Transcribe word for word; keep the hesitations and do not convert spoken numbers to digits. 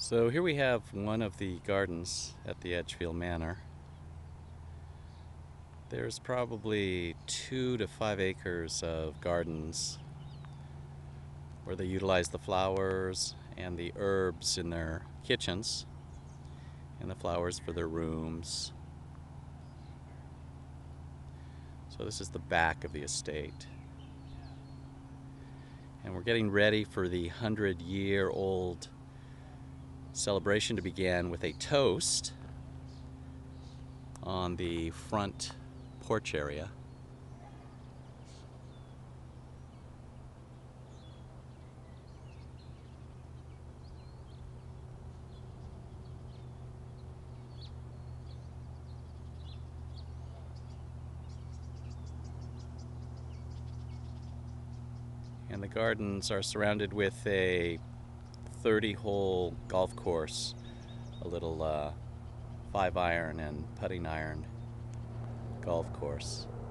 So here we have one of the gardens at the Edgefield Manor. There's probably two to five acres of gardens where they utilize the flowers and the herbs in their kitchens and the flowers for their rooms. So this is the back of the estate. And we're getting ready for the hundred year old celebration to begin with a toast on the front porch area. And the gardens are surrounded with a thirty hole golf course, a little uh, five iron and putting iron golf course.